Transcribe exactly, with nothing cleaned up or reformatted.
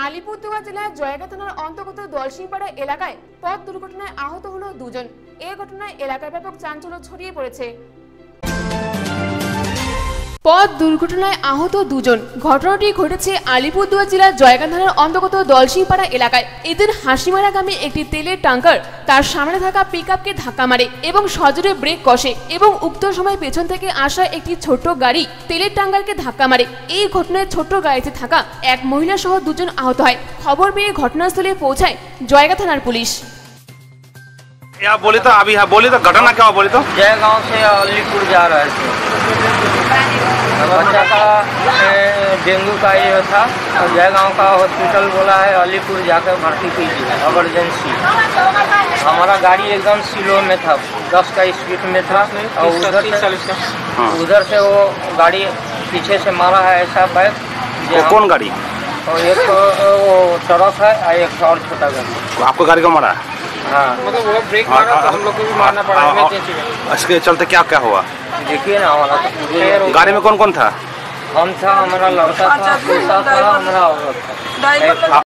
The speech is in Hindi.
আলিপুরদুয়ার জেলার জয়গা থানার অন্তর্গত দলসিংপাড়া এলাকায় পথ দুর্ঘটনায় আহত হলো দুজন। এই ঘটনায় এলাকায় ব্যাপক চাঞ্চল্য ছড়িয়ে পড়েছে। পথ দুর্ঘটনায় আহত দুজন। ঘটনাটি ঘটেছে আলিপুরদুয়ার জেলার জয়গা থানার অন্তর্গত দলসিংপাড়া এলাকায়। এদিন হাসিমারাগামী একটি তেলের ট্যাঙ্কার তার সামনে থাকা পিকআপকে ধাক্কা মারে এবং সজোরে ব্রেক কষে এবং উক্ত সময় পেছন থেকে আসা একটি ছোট্ট গাড়ি তেলের ট্যাঙ্কারকে ধাক্কা মারে। এই ঘটনায় ছোট্ট গাড়িতে থাকা এক মহিলা সহ দুজন আহত হয়। খবর পেয়ে ঘটনাস্থলে পৌঁছায় জয়গা থানার पुलिस। या बोले तो अभी हाँ बोले तो घटना क्या हुआ बोले तो जय गांव से अलीपुर जा रहे थे। बच्चा का डेंगू का ये था और जय गांव का हॉस्पिटल बोला है अलीपुर जाकर भर्ती कीजिए इमरजेंसी। हमारा गाड़ी एकदम स्लो में था, दस का स्पीड में था और उधर से उधर से वो गाड़ी पीछे से मारा है ऐसा बैग। कौन गाड़ी? और एक वो ट्रक है और एक और छोटा गाड़ी। आपको गाड़ी को मारा? हाँ मतलब वो ब्रेक मारा तो हम लोग को भी मारना पड़ा। इसके चलते क्या क्या हुआ देखिए ना, हमारा तो गाड़ी में कौन कौन था? हम था, हमारा लड़का था, दूसरा था, हमारा औरत था।